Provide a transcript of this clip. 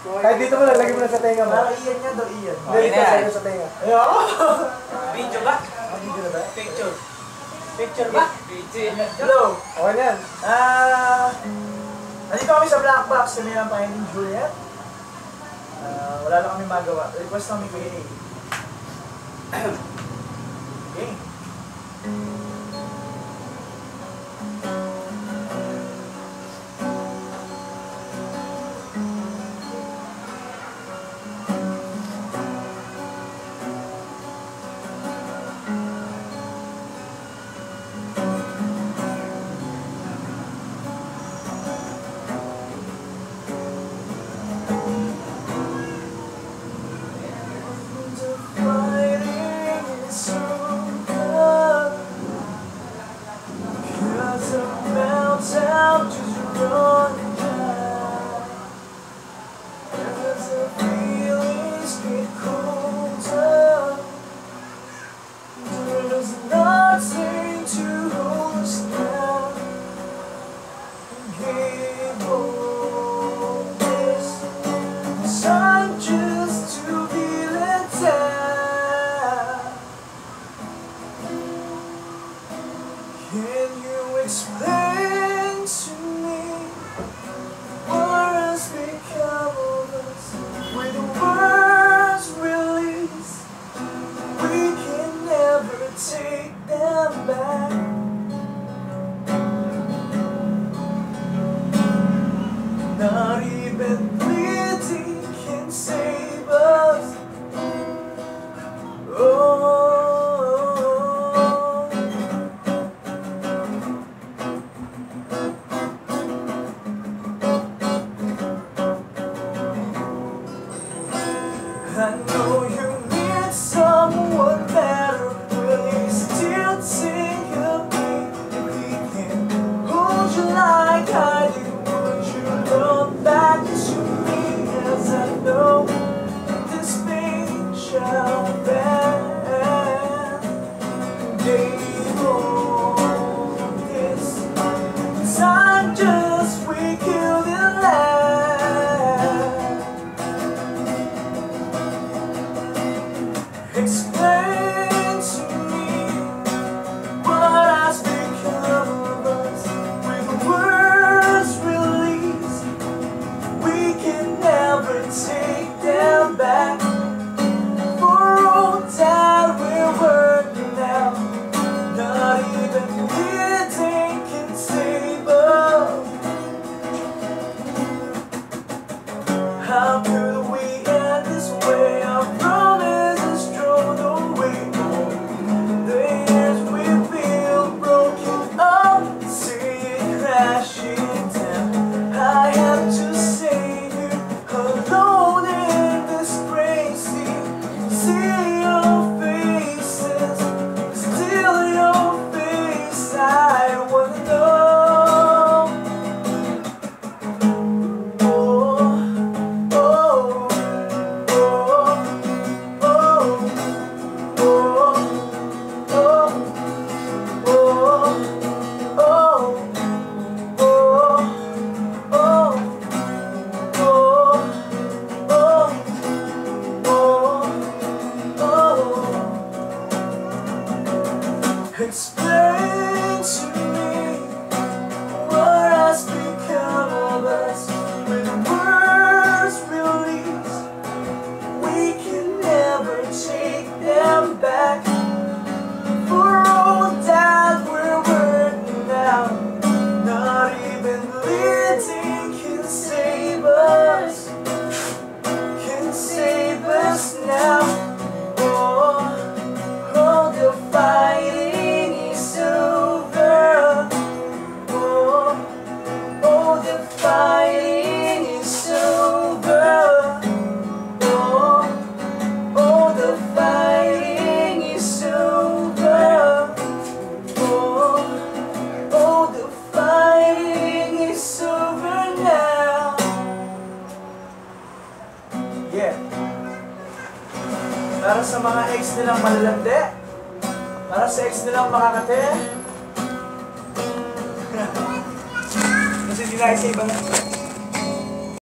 Kahit dito mo lang, lagay mo na sa tenga mo. Parang iyan nga daw, iyan. Dito sa'yo sa tenga. Ayoko! Video ba? Video na ba? Picture. Picture ba? Hello! Okay yan. Nandito kami sa Black Box kami ng Finding Juliet. Wala lang kami magawa. Request namin kay A. Okay. Out just running dry. As the feelings get colder, there's nothing to hold us now. Gave all this time just to be let down. Can you explain to me what has become of us? With words released, we can never take them back. Not even bleeding can save us. Oh, I know you need someone better. Will you still think of me? If we can hold you like I do, would you look back to me? As I know this pain shall pass. Gave all this time just we killed it last. Explain to me what has become of us. With words released, we can never take them back. For all that we're working now, not even bleeding can save us. How could we end this way? Our promises thrown away. The years we feel broken up, see it crashing down. I have to save you alone in this crazy. See your faces, still your face. I wanna know. Explain to me what has become of us. With words released, we can never take them back. For all that we're worth now, not even bleeding can save us. Can save us now. Oh, the fighting is over. Oh, the fighting is over. Oh, the fighting is over. Oh, the fighting is over now. Yeah. Para sa mga ex nilang malalandi, para sa ex nilang makakate. Kasi di na isa iba na.